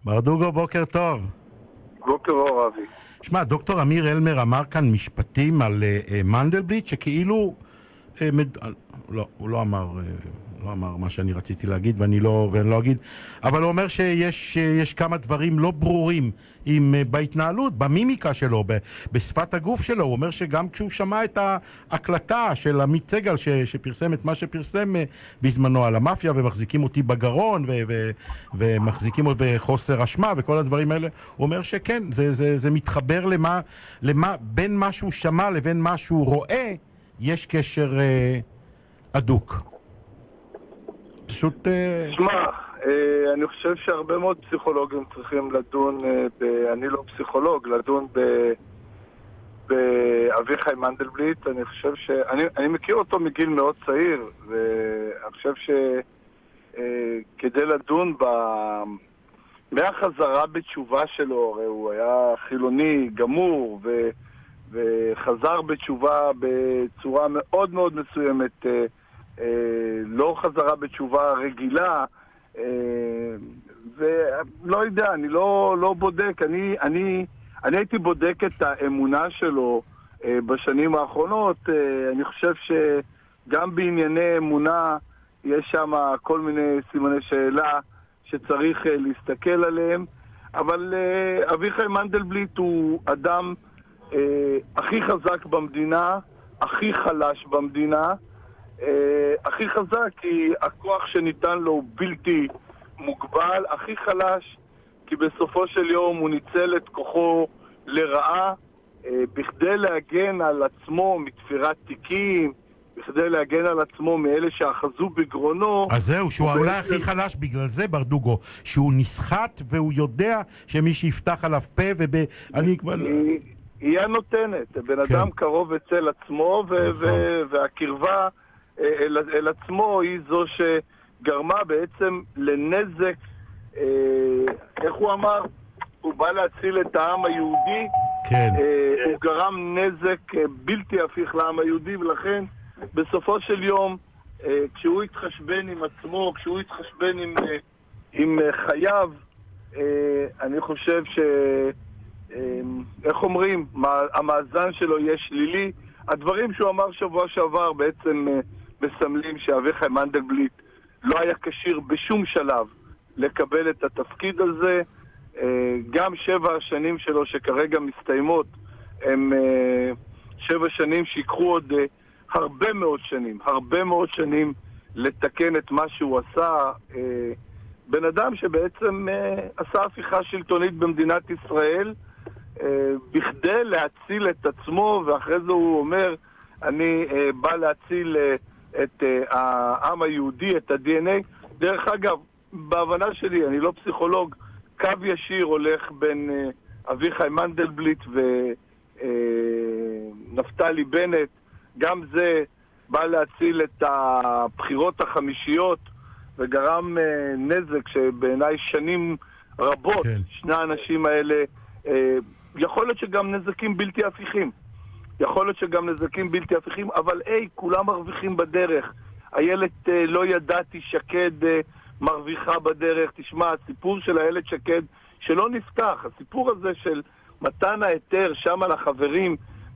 ברדוגו, בוקר טוב. בוקר אור, אבי. שמע, דוקטור אמיר אלמר אמר כאן משפטים על מנדלבליט, שכאילו... לא, הוא לא אמר מה שאני רציתי להגיד, ואני לא אגיד, אבל הוא אומר שיש כמה דברים לא ברורים בהתנהלות, במימיקה שלו, בשפת הגוף שלו. הוא אומר שגם כשהוא שמע את ההקלטה של עמית סגל שפרסם את מה שפרסם בזמנו על המאפיה, ומחזיקים אותי בגרון, ומחזיקים אותי בחוסר אשמה, וכל הדברים האלה, הוא אומר שכן, זה מתחבר למה בין מה שהוא שמע לבין מה שהוא רואה, יש קשר אדוק. פשוט... שמע, אני חושב שהרבה מאוד פסיכולוגים צריכים לדון, אני לא פסיכולוג, לדון באביחי מנדלבליט. אני חושב אני מכיר אותו מגיל מאוד צעיר, ואני חושב שכדי לדון מהחזרה בתשובה שלו, הרי הוא היה חילוני גמור, וחזר בתשובה בצורה מאוד מאוד מסוימת, לא חזרה בתשובה רגילה, ולא יודע, אני לא בודק. אני הייתי בודק את האמונה שלו בשנים האחרונות. אני חושב שגם בענייני אמונה יש שם כל מיני סימני שאלה שצריך להסתכל עליהם, אבל אביחי מנדלבליט הוא אדם הכי חזק במדינה, הכי חלש במדינה. הכי חזק כי הכוח שניתן לו הוא בלתי מוגבל, הכי חלש כי בסופו של יום הוא ניצל את כוחו לרעה, בכדי להגן על עצמו מתפירת תיקים, בכדי להגן על עצמו מאלה שאחזו בגרונו. אז זהו, שהוא אולי הכי חלש בגלל זה, ברדוגו, שהוא נסחט והוא יודע שמי שיפתח עליו פה היא הנותנת. בן אדם קרוב אצל עצמו, והקרבה אל עצמו היא זו שגרמה בעצם לנזק. איך הוא אמר? הוא בא להציל את העם היהודי. כן. הוא גרם נזק בלתי הפיך לעם היהודי, ולכן בסופו של יום, כשהוא התחשבן עם עצמו, כשהוא התחשבן עם חייו, אני חושב איך אומרים, המאזן שלו יהיה שלילי. הדברים שהוא אמר שבוע שעבר בעצם מסמלים שאביחי מנדלבליט לא היה כשיר בשום שלב לקבל את התפקיד הזה. גם 7 השנים שלו שכרגע מסתיימות הם 7 שנים שיקחו עוד הרבה מאוד שנים לתקן את מה שהוא עשה. בן אדם שבעצם עשה הפיכה שלטונית במדינת ישראל בכדי להציל את עצמו, ואחרי זה הוא אומר, אני בא להציל את העם היהודי, את ה-DNA. דרך אגב, בהבנה שלי, אני לא פסיכולוג, קו ישיר הולך בין אביחי מנדלבליט ונפתלי בנט. גם זה בא להציל את הבחירות החמישיות, וגרם נזק שבעיניי שנים רבות, שני האנשים האלה, יכול להיות שגם נזקים בלתי הפיכים, אבל כולם מרוויחים בדרך. איילת לא ידעתי, שקד מרוויחה בדרך. תשמע, הסיפור של איילת שקד שלא נפתח, הסיפור הזה של מתן ההיתר שם על החברים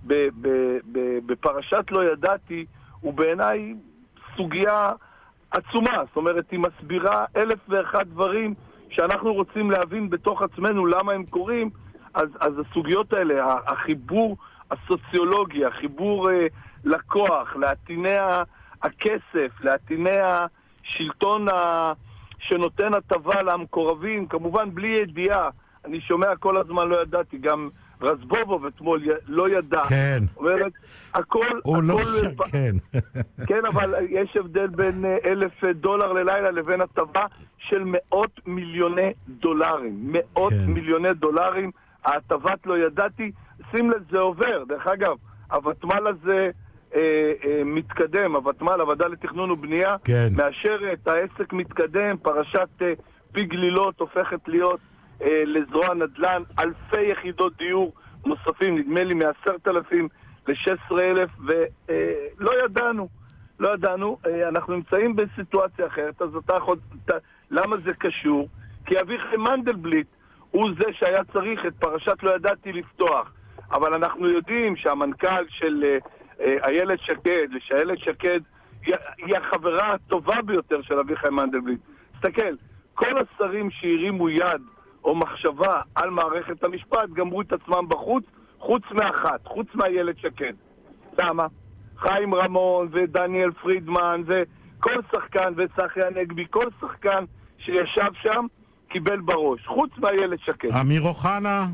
בפרשת לא ידעתי, הוא בעיניי סוגיה עצומה. זאת אומרת, היא מסבירה 1001 דברים שאנחנו רוצים להבין בתוך עצמנו למה הם קורים. אז הסוגיות האלה, החיבור הסוציולוגי, החיבור לכוח, לעטיני הכסף, לעטיני השלטון שנותן הטבה למקורבים, כמובן בלי ידיעה. אני שומע כל הזמן לא ידעתי, גם רזבובוב אתמול לא ידע. כן. אומרת, הכל... הוא לא כן. כן, אבל יש הבדל בין $1,000 ללילה לבין הטבה של מאות מיליוני דולרים. מיליוני דולרים. ההטבת לא ידעתי, שים לזה עובר. דרך אגב, הוותמ"ל הזה מתקדם, הוועדה לתכנון ובנייה, מאשרת, העסק מתקדם, פרשת פי גלילות הופכת להיות לזרוע נדל"ן, אלפי יחידות דיור נוספים, נדמה לי מ10,000 ל16,000, ולא ידענו, אנחנו נמצאים בסיטואציה אחרת. אז למה זה קשור? כי אביחי מנדלבליט הוא זה שהיה צריך את פרשת לא ידעתי לפתוח. אבל אנחנו יודעים שהמנכ"ל של איילת שקד, שאיילת שקד היא החברה הטובה ביותר של אביחי מנדלבליט. תסתכל, כל השרים שהרימו יד או מחשבה על מערכת המשפט גמרו את עצמם בחוץ, חוץ מאחת, חוץ מאיילת שקד. למה? חיים רמון ודניאל פרידמן וכל שחקן וצחי הנגבי, כל שחקן שישב שם קיבל בראש, חוץ מאיילת שקד. אמיר אוחנה,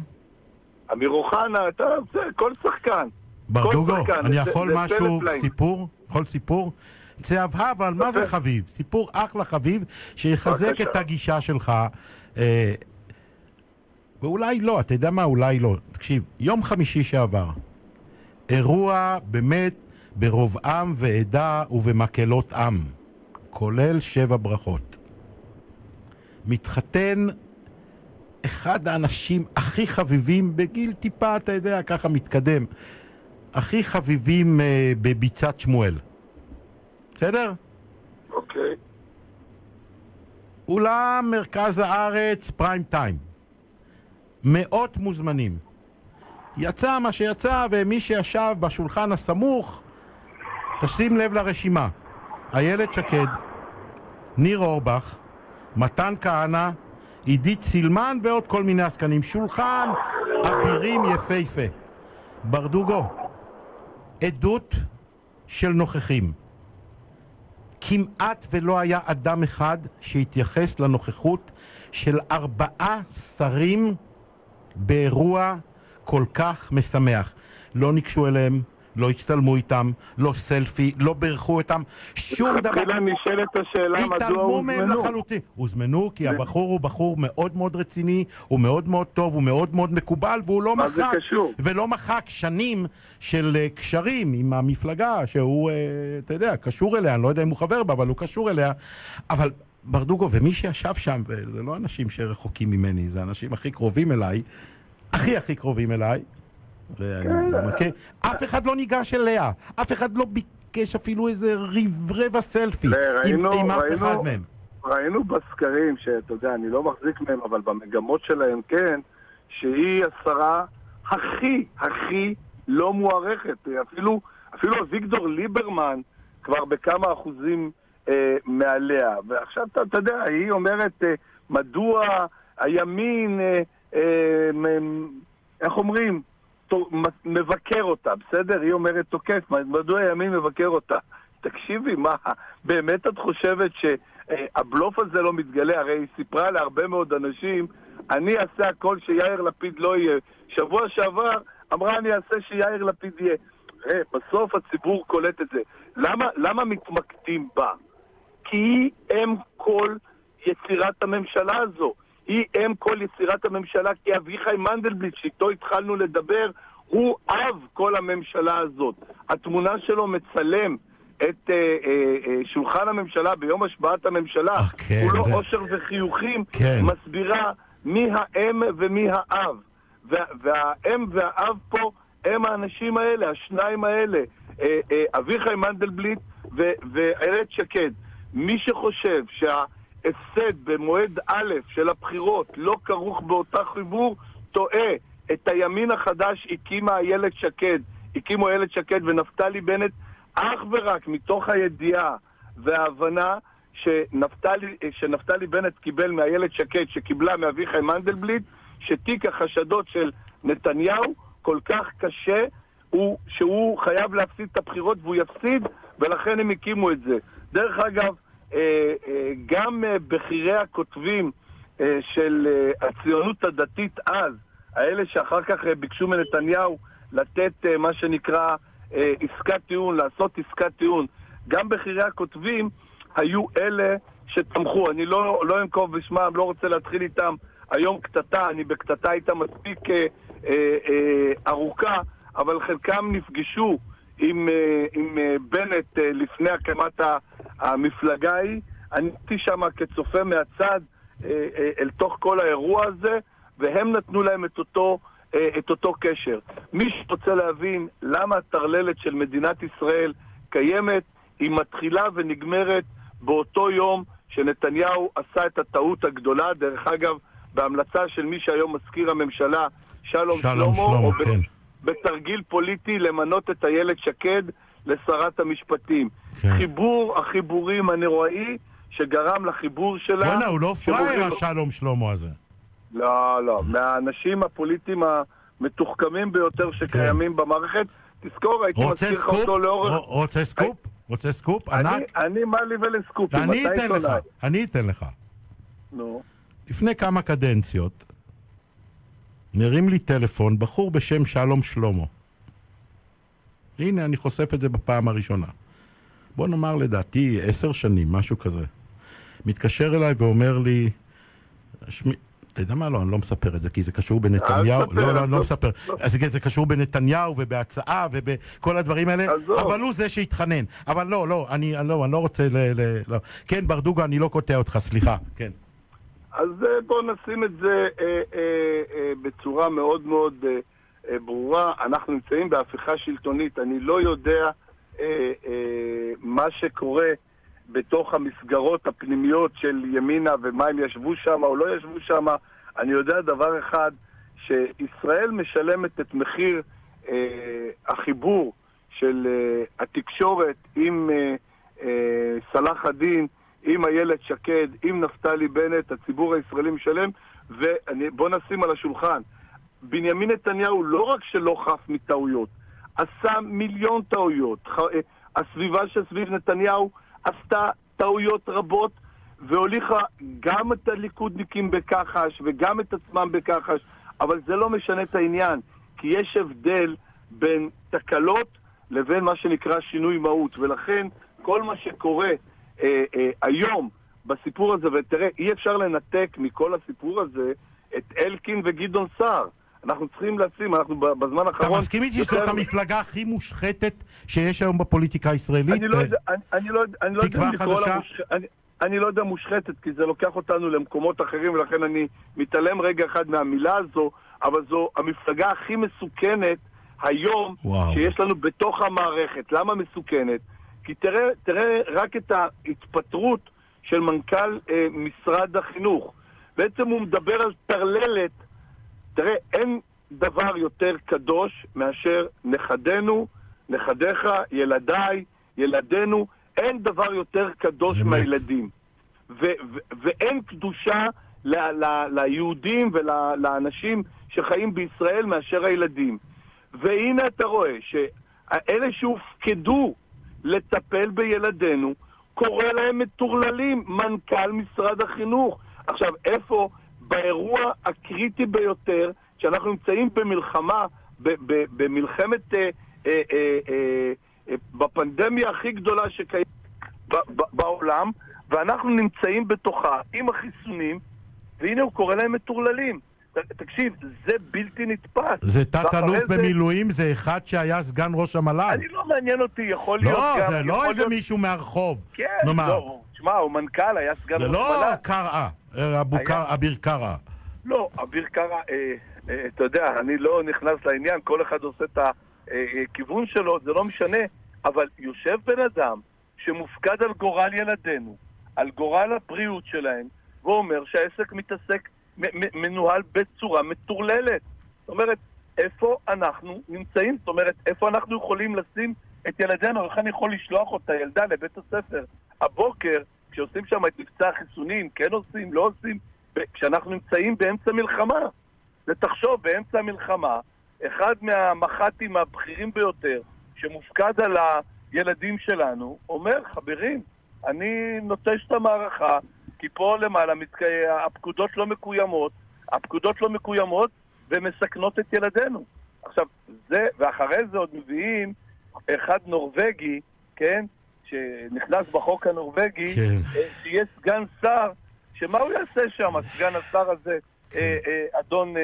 כל שחקן. ברדוגו, אני יכול משהו, סיפור? יכול סיפור? צהבה, אבל מה זה חביב? סיפור אחלה חביב שיחזק את הגישה שלך. ואולי לא, אתה יודע מה? אולי לא. תקשיב, יום חמישי שעבר, אירוע באמת ברוב עם ועדה ובמקהלות עם, כולל 7 ברכות. מתחתן אחד האנשים הכי חביבים בגיל טיפה, אתה יודע, ככה מתקדם, הכי חביבים בביצת שמואל. בסדר? אוקיי. אולם מרכז הארץ, פריים טיים. 100 מוזמנים. יצא מה שיצא, ומי שישב בשולחן הסמוך, תשים לב לרשימה. איילת שקד, ניר אורבך, מתן כהנא, עידית סילמן ועוד כל מיני עסקנים. שולחן אבירים יפהפה. ברדוגו, עדות של נוכחים. כמעט ולא היה אדם אחד שהתייחס לנוכחות של 4 שרים באירוע כל כך משמח. לא ניגשו אליהם, לא הצטלמו איתם, לא סלפי, לא ברכו אותם, שום דבר. התחילה נשאלת השאלה מדוע התעלמו מהם לחלוטין. הוזמנו כי הבחור הוא בחור מאוד מאוד רציני, הוא מאוד מאוד טוב, הוא מאוד מאוד מקובל, והוא לא מחק, ולא מחק שנים של קשרים עם המפלגה, שהוא, אתה יודע, קשור אליה, אני לא יודע אם הוא חבר בה, אבל הוא קשור אליה. אבל ברדוגו, ומי שישב שם, וזה לא אנשים שרחוקים ממני, זה אנשים הכי קרובים אליי, הכי קרובים אליי, אף אחד לא ניגש אליה, אף אחד לא ביקש אפילו איזה רבע סלפי עם אף אחד מהם. ראינו בסקרים שאתה יודע, אני לא מחזיק מהם, אבל במגמות שלהם כן, שהיא השרה הכי לא מוערכת. אפילו אביגדור ליברמן כבר בכמה אחוזים מעליה. ועכשיו אתה יודע, היא אומרת מדוע הימין איך אומרים? מבקר אותה, בסדר? היא אומרת תוקף, מדוע הימין מבקר אותה? תקשיבי, מה? באמת את חושבת שהבלוף הזה לא מתגלה? הרי היא סיפרה להרבה מאוד אנשים, אני אעשה הכל שיאיר לפיד לא יהיה. שבוע שעבר אמרה אני אעשה שיאיר לפיד יהיה. בסוף הציבור קולט את זה. למה מתמקדים בה? כי היא אם כל יצירת הממשלה הזו. היא אם כל יצירת הממשלה, כי אביחי מנדלבליט, שאיתו התחלנו לדבר, הוא אב כל הממשלה הזאת. התמונה שלו מצלם את שולחן הממשלה ביום השבעת הממשלה. הוא לא אושר וחיוכים, מסבירה מי האם ומי האב. והאם והאב פה הם האנשים האלה, השניים האלה, אביחי מנדלבליט ואיילת שקד. מי שחושב הפסד במועד א' של הבחירות לא כרוך באותה חיבור, טועה. את הימין החדש הקימו איילת שקד ונפתלי בנט אך ורק מתוך הידיעה וההבנה שנפתלי בנט קיבל מאיילת שקד, שקיבלה מאביחי מנדלבליט, שתיק החשדות של נתניהו כל כך קשה, שהוא חייב להפסיד את הבחירות והוא יפסיד, ולכן הם הקימו את זה. דרך אגב, גם בחירי הכותבים של הציונות הדתית אז, האלה שאחר כך ביקשו מנתניהו לתת מה שנקרא עסקת טיעון, לעשות עסקת טיעון, גם בחירי הכותבים היו אלה שתמכו. אני לא אנקוב בשמם, לא רוצה להתחיל איתם היום קטטה, אני בקטטה איתם מספיק ארוכה, אבל חלקם נפגשו עם בנט לפני הקמת המפלגה היא. אני הייתי שם כצופה מהצד אל תוך כל האירוע הזה, והם נתנו להם את אותו קשר. מי שרוצה להבין למה הטרללת של מדינת ישראל קיימת, היא מתחילה ונגמרת באותו יום שנתניהו עשה את הטעות הגדולה. דרך אגב, בהמלצה של מי שהיום מזכיר הממשלה, שלום שלמה, או כן. בתרגיל פוליטי למנות את איילת שקד לשרת המשפטים. כן. החיבורים הנוראי שגרם לחיבור שלה... בוא'נה, הוא לא פראייר השלום שלמה הזה. לא. מהאנשים הפוליטיים המתוחכמים ביותר שקיימים במערכת. תזכור, הייתי מזכיר לך אותו לאורך... רוצה סקופ? רוצה סקופ? ענק? אני מה לי ולסקופים. אני אתן לך. נו. לפני כמה קדנציות מרים לי טלפון בחור בשם שלום שלמה. הנה, אני חושף את זה בפעם הראשונה. בוא נאמר לדעתי 10 שנים, משהו כזה. מתקשר אליי ואומר לי, אתה יודע מה? לא, אני לא מספר את זה, כי זה קשור בנתניהו. אני לא מספר. זה קשור בנתניהו ובהצעה ובכל הדברים האלה, אבל הוא זה שהתחנן. אבל לא, אני לא רוצה כן, ברדוגו, אני לא קוטע אותך, סליחה. כן. אז בואו נשים את זה בצורה מאוד מאוד ברורה. אנחנו נמצאים בהפיכה שלטונית. אני לא יודע מה שקורה בתוך המסגרות הפנימיות של ימינה ומה הם ישבו שם או לא ישבו שם. אני יודע דבר אחד, שישראל משלמת את מחיר החיבור של התקשורת עם סלאח א-דין, עם איילת שקד, עם נפתלי בנט, הציבור הישראלי משלם. ובוא נשים על השולחן, בנימין נתניהו לא רק שלא חף מטעויות, עשה מיליון טעויות. הסביבה שסביב נתניהו עשתה טעויות רבות, והוליכה גם את הליכודניקים בכחש וגם את עצמם בכחש, אבל זה לא משנה את העניין, כי יש הבדל בין תקלות לבין מה שנקרא שינוי מהות, ולכן כל מה שקורה היום בסיפור הזה, ותראה, אי אפשר לנתק מכל הסיפור הזה את אלקין וגדעון סער. אנחנו צריכים לשים, אנחנו בזמן האחרון... אתה מסכים איתי שזאת המפלגה הכי מושחתת שיש היום בפוליטיקה הישראלית? אני לא יודע מושחתת, כי זה לוקח אותנו למקומות אחרים, ולכן אני מתעלם רגע אחד מהמילה הזו, אבל זו המפלגה הכי מסוכנת היום שיש לנו בתוך המערכת. למה מסוכנת? כי תראה רק את ההתפטרות של מנכ"ל משרד החינוך. בעצם הוא מדבר על תרללת. תראה, אין דבר יותר קדוש מאשר נכדינו, נכדיך, ילדיי, ילדינו. אין דבר יותר קדוש מהילדים. ואין קדושה ליהודים ולאנשים שחיים בישראל מאשר הילדים. והנה אתה רואה שאלה שהופקדו לטפל בילדינו, קורא להם מטורללים, מנכ"ל משרד החינוך. עכשיו, איפה באירוע הקריטי ביותר, שאנחנו נמצאים במלחמה, במלחמת, בפנדמיה הכי גדולה שקיימת בעולם, ואנחנו נמצאים בתוכה עם החיסונים, והנה הוא קורא להם מטורללים. תקשיב, זה בלתי נתפס. זה תת-אלוף במילואים, זה אחד שהיה סגן ראש המל"ל. אני לא מעניין אותי, יכול להיות גם... לא, זה לא איזה מישהו מהרחוב. כן, לא, תשמע, הוא מנכ"ל, היה סגן ראש המל"ל. זה לא קראה, אביר קראה. לא, אביר קראה, אתה יודע, אני לא נכנס לעניין, כל אחד עושה את הכיוון שלו, זה לא משנה, אבל יושב בן אדם שמופקד על גורל ילדינו, על גורל הבריאות שלהם, ואומר שהעסק מנוהל בצורה מטורללת. זאת אומרת, איפה אנחנו נמצאים? זאת אומרת, איפה אנחנו יכולים לשים את ילדינו? איך אני יכול לשלוח אותה, ילדה, לבית הספר? הבוקר, כשעושים שם את מבצע החיסונים, כן עושים, לא עושים, כשאנחנו נמצאים באמצע מלחמה. ותחשוב, באמצע המלחמה, אחד מהמח"טים הבכירים ביותר, שמופקד על הילדים שלנו, אומר, חברים, אני נוטש את המערכה, כי פה למעלה הפקודות לא מקוימות ומסכנות את ילדינו. עכשיו, ואחרי זה עוד מביאים אחד נורווגי, כן, שנכנס בחוק הנורווגי, כן. שיהיה סגן שר, שמה הוא יעשה שם, סגן השר הזה, כן. אדון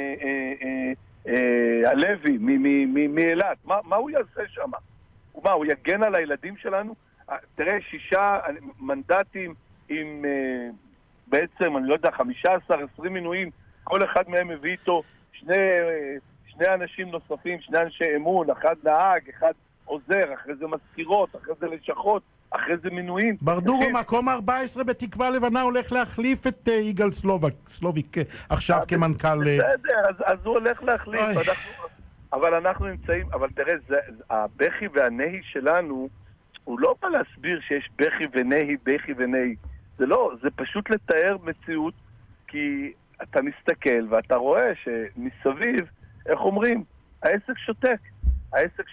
הלוי מאילת, מה הוא יעשה שם? הוא יגן על הילדים שלנו? תראה, 6 מנדטים עם בעצם, אני לא יודע, 15-20 מינויים, כל אחד מהם מביא איתו שני אנשים נוספים, 2 אנשי אמון, אחד נהג, אחד עוזר, אחרי זה מזכירות, אחרי זה לשכות, אחרי זה מינויים. ברדוגו, מקום 14 בתקווה לבנה הולך להחליף את יגאל סלוביק עכשיו כמנכ"ל. בסדר, אז הוא הולך להחליף, אבל אנחנו נמצאים, אבל תראה, הבכי והנהי שלנו, הוא לא בא להסביר שיש בכי ונהי. זה לא, זה פשוט לתאר מציאות, כי אתה מסתכל ואתה רואה שמסביב, איך אומרים, העסק שותק, העסק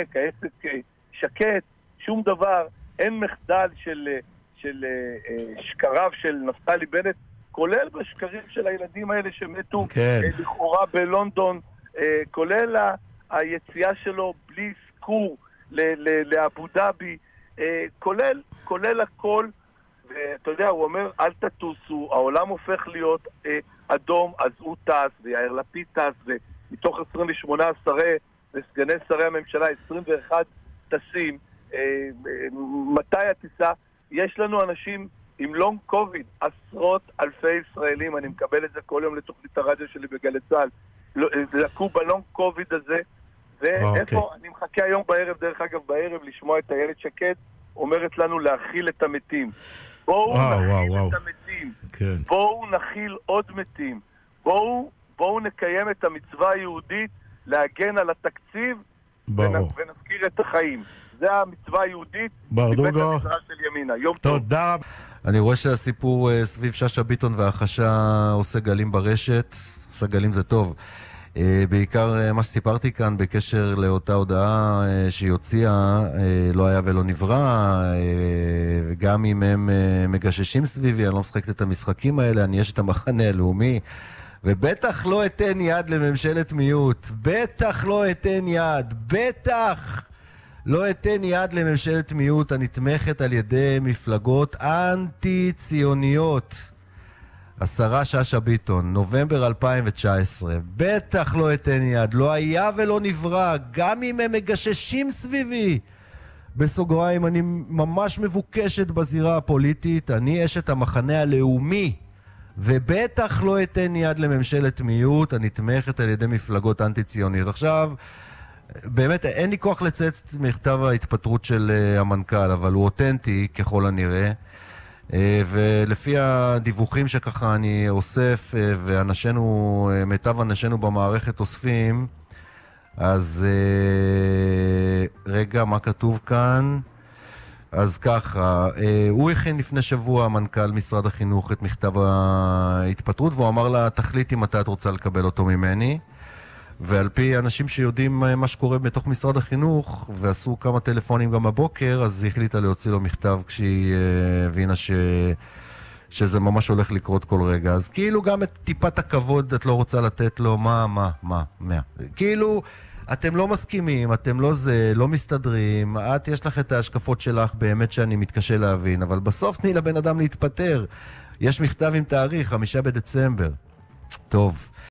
שקט, שום דבר, אין מחדל של שקריו של נפתלי בנט, כולל בשקרים של הילדים האלה שמתו לכאורה בלונדון, כולל היציאה שלו בלי סקור לאבו דאבי, כולל הכל. ואתה יודע, הוא אומר, אל תטוסו, העולם הופך להיות אדום, אז הוא טס, ויאיר לפיד טס, ומתוך 28 שרי וסגני שרי הממשלה, 21 טסים. מתי הטיסה? יש לנו אנשים עם לונג קוביד, עשרות אלפי ישראלים, אני מקבל את זה כל יום לתוכנית הרדיו שלי בגלי צה"ל, לקו בלונג קוביד הזה, ואיפה, אני מחכה היום בערב, דרך אגב בערב, לשמוע את איילת שקד, אומרת לנו להכיל את המתים. בואו נכיל את המתים, בואו נכיל עוד מתים, בואו נקיים את המצווה היהודית להגן על התקציב ונזכיר את החיים. זה המצווה היהודית מבית המדרש של ימינה. יום טוב. תודה. אני רואה שהסיפור סביב שאשא ביטון והחשה עושה גלים ברשת. עושה גלים זה טוב. בעיקר מה שסיפרתי כאן בקשר לאותה הודעה שהיא הוציאה, לא היה ולא נברא, גם אם הם מגששים סביבי, אני לא משחקת את המשחקים האלה, אני יש את המחנה הלאומי, ובטח לא אתן יד לממשלת מיעוט, בטח לא אתן יד, בטח לא אתן יד לממשלת מיעוט הנתמכת על ידי מפלגות אנטי-ציוניות. השרה שאשא ביטון, נובמבר 2019, בטח לא אתן יד, לא היה ולא נברא, גם אם הם מגששים סביבי. בסוגריים, אני ממש מבוקשת בזירה הפוליטית, אני אשת המחנה הלאומי, ובטח לא אתן יד לממשלת מיעוט הנתמכת על ידי מפלגות אנטי-ציוניות. עכשיו, באמת אין לי כוח לצאת מכתב ההתפטרות של המנכ"ל, אבל הוא אותנטי ככל הנראה. ולפי הדיווחים שככה אני אוסף ואנשינו, מיטב אנשינו במערכת אוספים, אז רגע, מה כתוב כאן? אז ככה, הוא הכין לפני שבוע מנכ"ל משרד החינוך את מכתב ההתפטרות, והוא אמר לה, תחליט אם אתה את רוצה לקבל אותו ממני. ועל פי אנשים שיודעים מה שקורה בתוך משרד החינוך, ועשו כמה טלפונים גם בבוקר, אז היא החליטה להוציא לו מכתב כשהיא הבינה שזה ממש הולך לקרות כל רגע. אז כאילו גם את טיפת הכבוד את לא רוצה לתת לו, מה? כאילו, אתם לא מסכימים, אתם לא מסתדרים, את יש לך את ההשקפות שלך באמת שאני מתקשה להבין, אבל בסוף תני לבן אדם להתפטר. יש מכתב עם תאריך, 5 בדצמבר. טוב.